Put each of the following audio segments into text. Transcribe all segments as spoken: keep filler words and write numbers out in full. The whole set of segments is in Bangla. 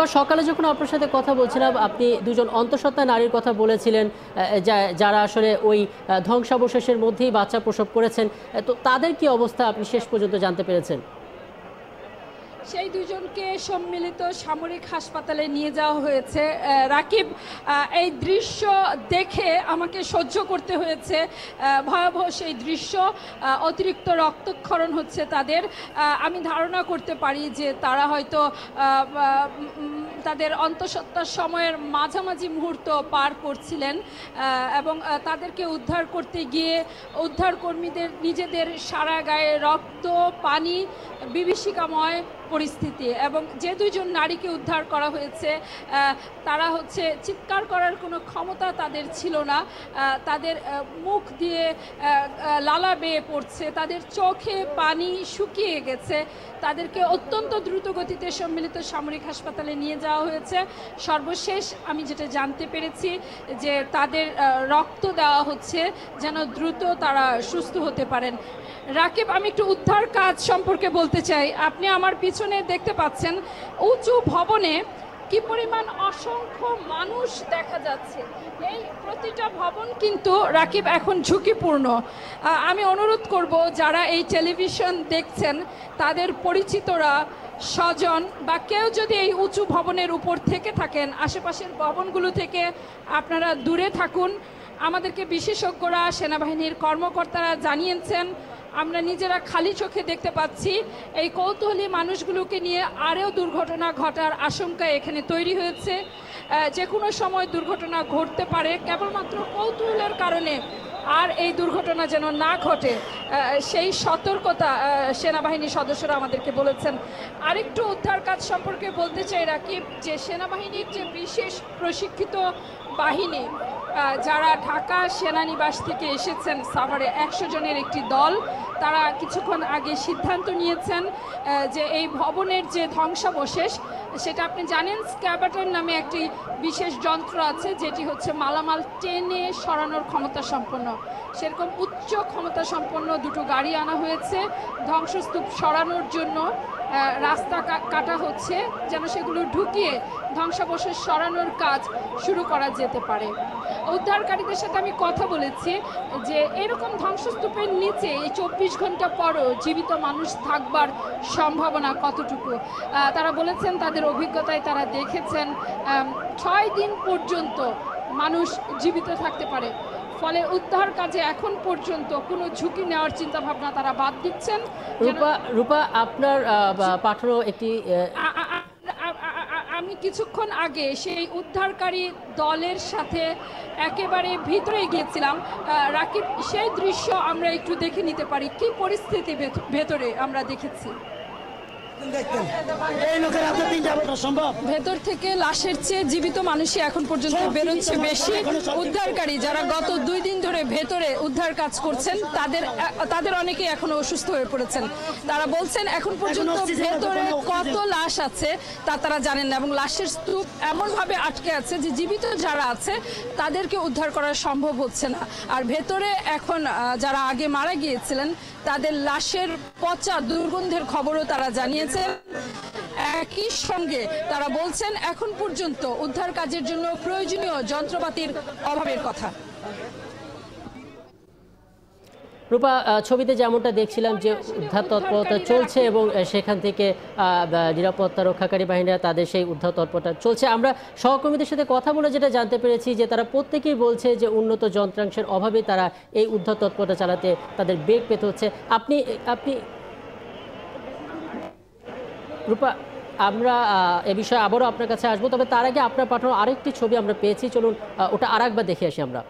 রূপা, সকালে যখন আপনার সাথে কথা বলছিলাম আপনি দুজন অন্তঃসত্ত্বা নারীর কথা বলেছিলেন যারা আসলে ওই ধ্বংসাবশেষের মধ্যেই বাচ্চা প্রসব করেছেন, তো তাদের কি অবস্থা আপনি শেষ পর্যন্ত জানতে পেরেছেন? সেই দুজনকে সম্মিলিত সামরিক হাসপাতালে নিয়ে যাওয়া হয়েছে। রাকিব, এই দৃশ্য দেখে আমাকে সহ্য করতে হয়েছে, ভয়াবহ সেই দৃশ্য। অতিরিক্ত রক্তক্ষরণ হচ্ছে তাদের। আমি ধারণা করতে পারি যে তারা হয়তো তাদের অন্তঃসত্ত্বার সময়ের মাঝামাঝি মুহূর্ত পার করছিলেন এবং তাদেরকে উদ্ধার করতে গিয়ে উদ্ধারকর্মীদের নিজেদের সারা গায়ে রক্ত, পানি, বিভীষিকাময় পরিস্থিতি। এবং যে দুইজন নারীকে উদ্ধার করা হয়েছে তারা হচ্ছে চিৎকার করার কোনো ক্ষমতা তাদের ছিল না, তাদের মুখ দিয়ে লালা বেয়ে পড়ছে, তাদের চোখে পানি শুকিয়ে গেছে। তাদেরকে অত্যন্ত দ্রুত গতিতে সম্মিলিত সামরিক হাসপাতালে নিয়ে যাওয়া হয়েছে। সর্বশেষ আমি যেটা জানতে পেরেছি যে তাদের রক্ত দেওয়া হচ্ছে যেন দ্রুত তারা সুস্থ হতে পারেন। রাকিব, আমি একটু উদ্ধার কাজ সম্পর্কে বলতে চাই। আপনি আমার পিছনে দেখতে পাচ্ছেন উঁচু ভবনে কি পরিমাণ অসংখ্য মানুষ দেখা যাচ্ছে। এই প্রতিটা ভবন কিন্তু রাকিব এখন ঝুঁকিপূর্ণ। আমি অনুরোধ করব যারা এই টেলিভিশন দেখছেন তাদের পরিচিতরা, স্বজন বা কেউ যদি এই উঁচু ভবনের উপর থেকে থাকেন, আশেপাশের ভবনগুলো থেকে আপনারা দূরে থাকুন। আমাদেরকে বিশেষজ্ঞরা, সেনাবাহিনীর কর্মকর্তারা জানিয়েছেন, আমরা নিজেরা খালি চোখে দেখতে পাচ্ছি এই কৌতূহলী মানুষগুলোকে নিয়ে আরও দুর্ঘটনা ঘটার আশঙ্কা এখানে তৈরি হয়েছে। যে কোনো সময় দুর্ঘটনা ঘটতে পারে, কেবলমাত্র কৌতূহলের কারণে আর এই দুর্ঘটনা যেন না ঘটে সেই সতর্কতা সেনাবাহিনীর সদস্যরা আমাদেরকে বলেছেন। আরেকটু উদ্ধার কাজ সম্পর্কে বলতে চাই রাকিব, যে সেনাবাহিনীর যে বিশেষ প্রশিক্ষিত বাহিনী যারা ঢাকা সেনানিবাস থেকে এসেছেন সাভারে, একশো জনের একটি দল, তারা কিছুক্ষণ আগে সিদ্ধান্ত নিয়েছেন যে এই ভবনের যে ধ্বংসাবশেষ সেটা আপনি জানেন স্ক্যাবাটার নামে একটি বিশেষ যন্ত্র আছে যেটি হচ্ছে মালামাল টেনে সরানোর ক্ষমতা সম্পন্ন। সেরকম উচ্চ ক্ষমতা সম্পন্ন দুটো গাড়ি আনা হয়েছে ধ্বংসস্তূপ সরানোর জন্য। রাস্তা কাটা হচ্ছে যেন সেগুলো ঢুকিয়ে ধ্বংসাবশেষ সরানোর কাজ শুরু করা যেতে পারে। উদ্ধারকারীদের সাথে আমি কথা বলেছি যে এরকম ধ্বংসস্তূপের নিচে এই চব্বিশ ঘন্টা পরও জীবিত মানুষ থাকবার সম্ভাবনা কতটুকু। তারা বলেছেন তাদের অভিজ্ঞতায় তারা দেখেছেন ছয় দিন পর্যন্ত মানুষ জীবিত থাকতে পারে। ফলে উদ্ধার কাজে এখন পর্যন্ত কোনো ঝুঁকি নেওয়ার চিন্তা ভাবনা তারা বাদ দিচ্ছেন। রূপা রূপা আপনার পাঠানো একটি আমি কিছুক্ষণ আগে সেই উদ্ধারকারী দলের সাথে একেবারে ভিতরে গিয়েছিলাম রাকিব, সেই দৃশ্য আমরা একটু দেখে নিতে পারি কি পরিস্থিতি ভেতরে আমরা দেখেছি। ভেতর থেকে লাশের চেয়ে জীবিত মানুষই এখন পর্যন্ত বেরোচ্ছে বেশি। উদ্ধারকারী যারা গত দুই দিন ধরে ভেতরে উদ্ধার কাজ করছেন তাদের তাদের অনেকেই এখন অসুস্থ হয়ে পড়েছেন। তারা বলছেন এখন পর্যন্ত ভেতরে কত লাশ আছে তা তারা জানেন না এবং লাশের স্তূপ এমনভাবে আটকে আছে যে জীবিত যারা আছে তাদেরকে উদ্ধার করা সম্ভব হচ্ছে না। আর ভেতরে এখন যারা আগে মারা গিয়েছিলেন তাদের লাশের পচা দুর্গন্ধের খবরও তারা জানিয়েছেন। একই সঙ্গে তারা বলছেন এখন পর্যন্ত উদ্ধার কাজের জন্য প্রয়োজনীয় যন্ত্রপাতির অভাবের কথা। রূপা, ছবিতে যেমনটা দেখছিলাম যে উদ্ধার তৎপরতা চলছে এবং সেখান থেকে নিরাপত্তা রক্ষাকারী বাহিনীরা তাদের সেই উদ্ধার তৎপরতা চলছে। আমরা সহকর্মীদের সাথে কথা বলে যেটা জানতে পেরেছি যে তারা প্রত্যেকেই বলছে যে উন্নত যন্ত্রাংশের অভাবে তারা এই উদ্ধার তৎপরতা চালাতে তাদের বেগ পেতে হচ্ছে। আপনি আপনি রূপা, আমরা এ বিষয়ে আবারও আপনার কাছে আসবো, তবে তার আগে আপনার পাঠানো আরেকটি ছবি আমরা পেয়েছি, চলুন ওটা আর একবার দেখে আসি আমরা।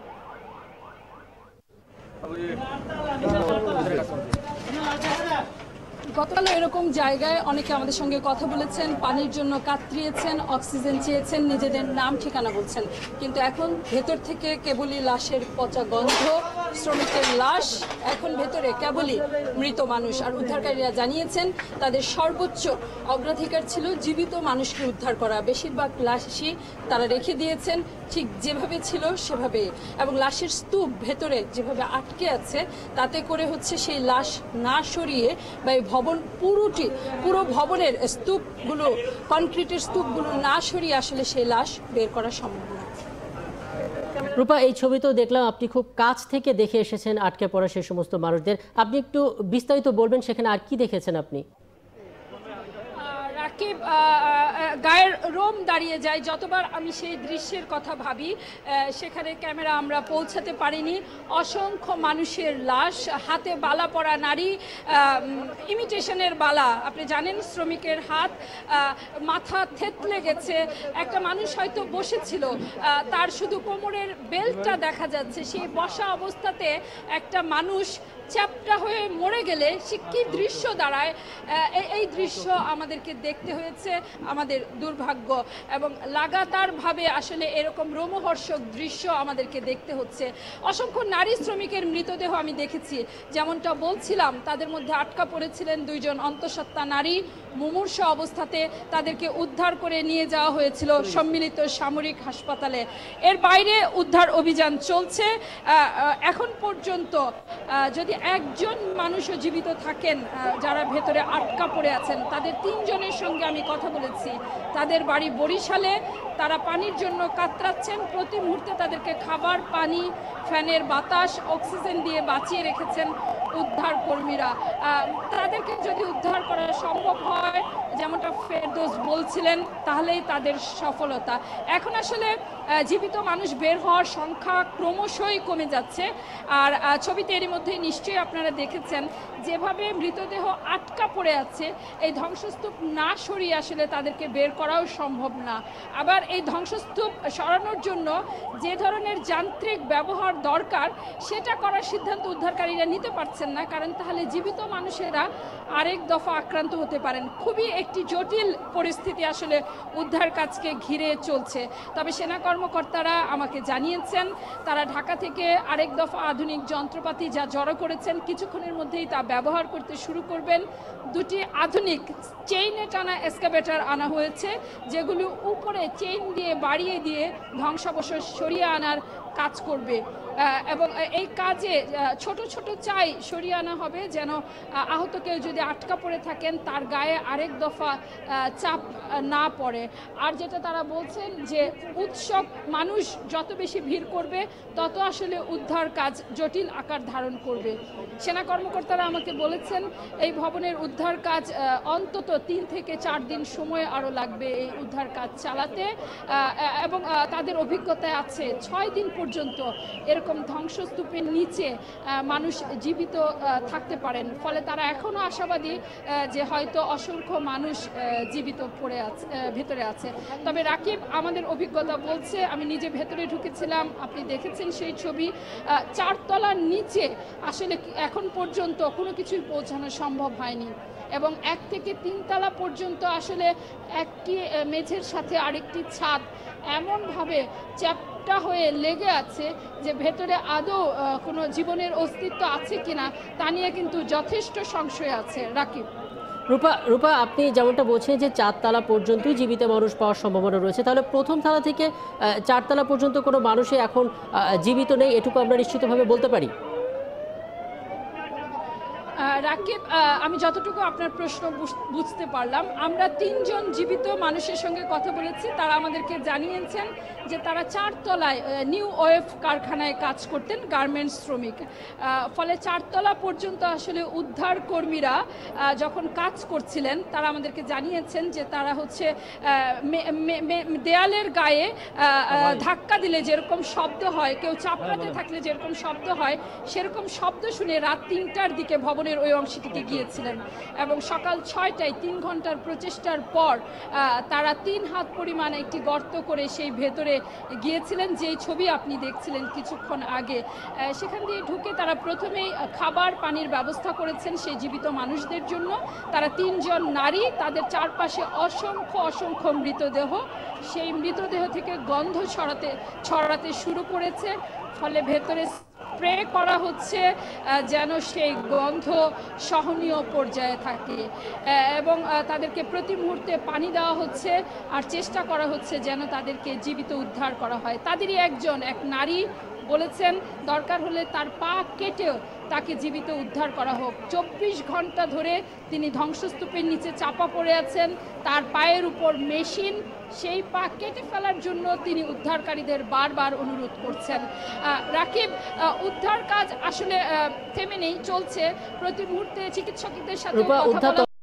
গতকাল এরকম জায়গায় অনেকে আমাদের সঙ্গে কথা বলেছেন, পানির জন্য কাতরিয়েছেন, অক্সিজেন চেয়েছেন, নিজেদের নাম ঠিকানা বলছেন, কিন্তু এখন ভেতর থেকে কেবলই লাশের পচা গন্ধ, শ্রমিকের লাশ, এখন ভেতরে কেবলই মৃত মানুষ। আর উদ্ধারকারীরা জানিয়েছেন তাদের সর্বোচ্চ অগ্রাধিকার ছিল জীবিত মানুষকে উদ্ধার করা। বেশিরভাগ লাশই তারা রেখে দিয়েছেন ঠিক যেভাবে ছিল সেভাবে, এবং লাশের স্তূপ ভেতরে যেভাবে আটকে আছে, তাতে করে হচ্ছে সেই লাশ না সরিয়ে বা এই ভবন পুরোটি পুরো ভবনের স্তূপগুলো, কনক্রিটের স্তূপগুলো না সরিয়ে আসলে সেই লাশ বের করা সম্ভব না। রূপা, এই ছবিতেও দেখলাম আপনি খুব কাছ থেকে দেখে এসেছেন আটকে পড়া সেই সমস্ত মানুষদের। আপনি একটু বিস্তারিত বলবেন সেখানে আর কি দেখেছেন আপনি? রাকিব, গায়ের রোম দাঁড়িয়ে যায় যতবার আমি সেই দৃশ্যের কথা ভাবি। সেখানে ক্যামেরা আমরা পৌঁছাতে পারিনি। অসংখ্য মানুষের লাশ, হাতে বালা পরা নারী, ইমিটেশনের বালা, আপনি জানেন শ্রমিকের হাত, মাথা থেতলে গেছে। একটা মানুষ হয়তো বসেছিল, তার শুধু কোমরের বেল্টটা দেখা যাচ্ছে। সেই বসা অবস্থাতে একটা মানুষ চ্যাপ্টা হয়ে মরে গেলে সে কি দৃশ্য দাঁড়ায়, এই দৃশ্য আমাদেরকে দেখতে হয়েছে। আমাদের দুর্ভাগ্য, এবং লাগাতারভাবে আসলে এরকম রোমহর্ষক দৃশ্য আমাদেরকে দেখতে হচ্ছে। অসংখ্য নারী শ্রমিকের মৃতদেহ আমি দেখেছি, যেমনটা বলছিলাম তাদের মধ্যে আটকা পড়েছিলেন দুইজন অন্তঃসত্ত্বা নারী। মুমূর্ষু অবস্থাতে তাদেরকে উদ্ধার করে নিয়ে যাওয়া হয়েছিল সম্মিলিত সামরিক হাসপাতালে। এর বাইরে উদ্ধার অভিযান চলছে। এখন পর্যন্ত যদি একজন মানুষও জীবিত থাকেন যারা ভেতরে আটকা পড়ে আছেন, তাদের তিনজনের সঙ্গে আমি কথা বলেছি। তাদের বাড়ি বরিশালে, তারা পানির জন্য কাতরাচ্ছেন। প্রতি মুহূর্তে তাদেরকে খাবার, পানি, ফ্যানের বাতাস, অক্সিজেন দিয়ে বাঁচিয়ে রেখেছেন উদ্ধার কর্মীরা। তাদেরকে যদি উদ্ধার করা সম্ভব হয়, যেমনটা ফেরদৌস বলছিলেন, তাহলেই তাদের সফলতা। এখন আসলে জীবিত মানুষ বের হওয়ার সংখ্যা ক্রমশই কমে যাচ্ছে। আর ছবিতে এরই মধ্যে নিশ্চয়ই আপনারা দেখেছেন যেভাবে মৃতদেহ আটকা পড়ে আছে, এই ধ্বংসস্তূপ না সরিয়ে আসলে তাদেরকে বের করাও সম্ভব না। আবার এই ধ্বংসস্তূপ সরানোর জন্য যে ধরনের যান্ত্রিক ব্যবহার দরকার, সেটা করার সিদ্ধান্ত উদ্ধারকারীরা নিতে পারছেন না, কারণ তাহলে জীবিত মানুষেরা আরেক দফা আক্রান্ত হতে পারেন। খুবই একটি জটিল পরিস্থিতি আসলে উদ্ধার কাজকে ঘিরে চলছে। তবে সেনা কর্মকর্তারা আমাকে জানিয়েছেন তারা ঢাকা থেকে আরেক দফা আধুনিক যন্ত্রপাতি যা জড়ো করেছেন, কিছুক্ষণের মধ্যেই তা ব্যবহার করতে শুরু করবেন। দুটি আধুনিক চেইনে টানা এক্সকাভেটর আনা হয়েছে, যেগুলো উপরে চেইন দিয়ে বাড়িয়ে দিয়ে ধ্বংসাবশেষ সরিয়ে আনার কাজ করবে। এবং এই কাজে ছোট ছোট চাই সরিয়ে আনা হবে, যেন আহত কেউ যদি আটকা পড়ে থাকেন তার গায়ে আরেক দফা চাপ না পড়ে। আর যেটা তারা বলছেন যে উৎসব, মানুষ যত বেশি ভিড় করবে তত আসলে উদ্ধার কাজ জটিল আকার ধারণ করবে। সেনা কর্মকর্তারা আমাকে বলেছেন এই ভবনের উদ্ধার কাজ অন্তত তিন থেকে চার দিন সময় আরও লাগবে এই উদ্ধার কাজ চালাতে, এবং তাদের অভিজ্ঞতায় আছে ছয় দিন পর্যন্ত এরকম ধ্বংসস্তূপের নিচে মানুষ জীবিত থাকতে পারেন। ফলে তারা এখনও আশাবাদী যে হয়তো অসংখ্য মানুষ জীবিত পড়ে আছে, ভেতরে আছে। তবে রাকিব, আমাদের অভিজ্ঞতা বলছে, আমি নিজে ভেতরে ঢুকেছিলাম, আপনি দেখেছেন সেই ছবি, চারতলার নিচে আসলে এখন পর্যন্ত কোনো কিছুই পৌঁছানো সম্ভব হয়নি, এবং এক থেকে তিনতলা পর্যন্ত আসলে একটি মেঝের সাথে আরেকটি ছাদ এমনভাবে চ্যাপ্টা হয়ে লেগে আছে যে ভেতরে আদৌ কোনো জীবনের অস্তিত্ব আছে কিনা তা নিয়ে কিন্তু যথেষ্ট সংশয় আছে। রাকিব, রূপা রূপা আপনি যেমনটা বলছেন যে চারতলা পর্যন্তই জীবিত মানুষ পাওয়ার সম্ভাবনা রয়েছে, তাহলে প্রথম তলা থেকে চারতলা পর্যন্ত কোনো মানুষই এখন জীবিত নেই, এটুকু আমরা নিশ্চিতভাবে বলতে পারি? রাকিব, আমি যতটুকু আপনার প্রশ্ন বুঝতে পারলাম, আমরা তিনজন জীবিত মানুষের সঙ্গে কথা বলেছি। তারা আমাদেরকে জানিয়েছেন যে তারা চারতলায় নিউ ওয়েভ কারখানায় কাজ করতেন, গার্মেন্টস শ্রমিক। ফলে চারতলা পর্যন্ত আসলে উদ্ধার কর্মীরা যখন কাজ করছিলেন, তারা আমাদেরকে জানিয়েছেন যে তারা হচ্ছে দেয়ালের গায়ে ধাক্কা দিলে যেরকম শব্দ হয়, কেউ চাপড়াতে থাকলে যেরকম শব্দ হয়, সেরকম শব্দ শুনে রাত তিনটার দিকে ভবনের ওই অংশটিতে গিয়েছিলেন, এবং সকাল ছয়টায় তিন ঘন্টার প্রচেষ্টার পর তারা তিন হাত পরিমাণ একটি গর্ত করে সেই ভেতরে গিয়েছিলেন, যেই ছবি আপনি দেখছিলেন কিছুক্ষণ আগে। সেখান দিয়ে ঢুকে তারা প্রথমেই খাবার পানির ব্যবস্থা করেছেন সেই জীবিত মানুষদের জন্য। তারা তিনজন নারী, তাদের চারপাশে অসংখ্য অসংখ্য মৃতদেহ, সেই মৃতদেহ থেকে গন্ধ ছড়াতে ছড়াতে শুরু করেছে। ফলে ভেতরে স্প্রে করা হচ্ছে আহ, যেন সেই গন্ধ সহনীয় পর্যায়ে থাকে আহ, এবং আহ, তাদেরকে প্রতি মুহূর্তে পানি দেওয়া হচ্ছে আর চেষ্টা করা হচ্ছে যেন তাদেরকে জীবিত উদ্ধার করা হয়। তাদেরই একজন এক নারী বলেছেন দরকার হলে তার পা কেটেও তাকে জীবিত উদ্ধার করা হোক। চব্বিশ ঘন্টা ধরে তিনি ধ্বংসস্তূপের নিচে চাপা পড়ে আছেন, তার পায়ের উপর মেশিন, সেই পা কেটে ফেলার জন্য তিনি উদ্ধারকারীদের বারবার অনুরোধ করছেন। আহ, রাকিব, আহ, উদ্ধার কাজ আসলে আহ, থেমে নেই, চলছে। প্রতি মুহূর্তে চিকিৎসকদের সাথে রূপা, কথা উদ্ধার বলা